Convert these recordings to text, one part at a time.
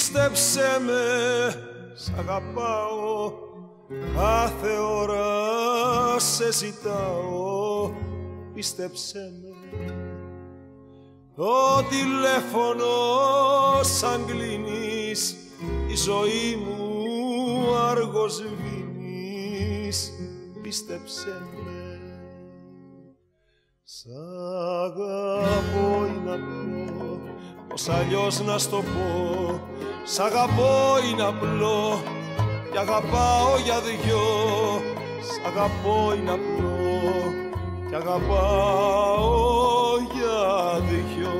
Πίστεψέ με, σ' αγαπάω, κάθε ώρα σε ζητάω. Πίστεψέ με. Το τηλέφωνο σαν κλείνεις, η ζωή μου άργος σβήνεις. Πίστεψέ με. Σ' αγαπώ είναι απλό, πως αλλιώς να στο πω. Σ' αγαπώ είναι απλό κι αγαπάω για δυο. Σ' αγαπώ είναι απλό κι αγαπάω για δυο.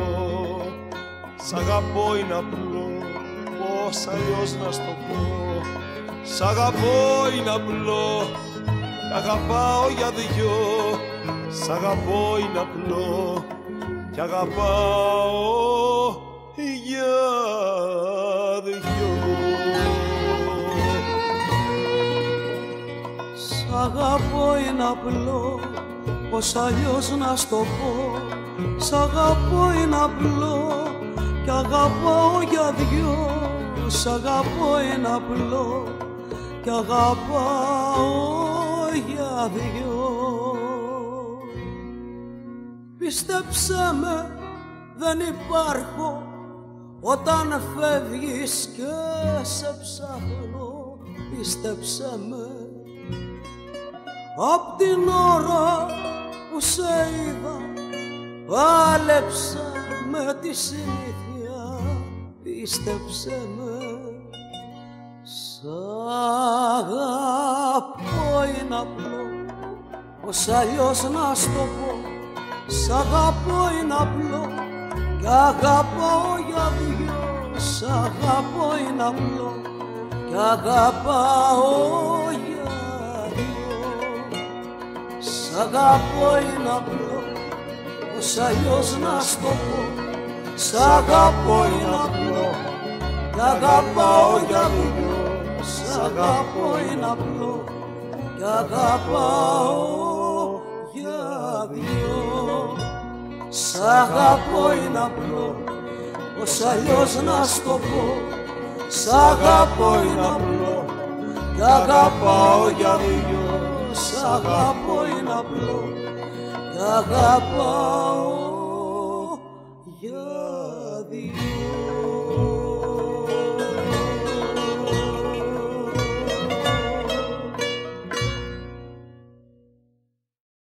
Σ' αγαπώ είναι απλό, πως αλλιώς να στο πω. Σ' αγαπώ είναι απλό κι αγαπάω για δυο. Σ' αγαπώ είναι απλό κι αγαπάω για δυο. Σ' αγαπώ είναι απλό, πως αλλιώς να στο πω. Σ' αγαπώ είναι απλό κι αγαπάω για δυο. Σ' αγαπώ είναι απλό κι αγαπάω για δυο. Πίστεψέ με, δεν υπάρχω όταν φεύγεις και σε ψάχνω. Πίστεψέ με. Απ' την ώρα που σε είδα πάλεψα με τη συνήθεια. Πίστεψέ με. Σ' αγαπώ είναι απλό, πως αλλιώς να στο πω. Σ' αγαπώ είναι απλό κι αγαπάω για δυο. Σ' αγαπώ είναι απλό κι αγαπάω για δυο. Σ' αγαπώ είναι απλό, πως αλλιώς να στο πω. Σ' αγαπώ είναι απλό κι αγαπάω για δυο. Σ' αγαπώ είναι απλό κι αγαπάω για δυο. Σ' αγαπώ είναι απλό, πως αλλιώς να στο πω. Σ' αγαπώ είναι απλό κι αγαπάω για δυο. Σ' αγαπώ είναι απλό κι αγαπάω για δυο.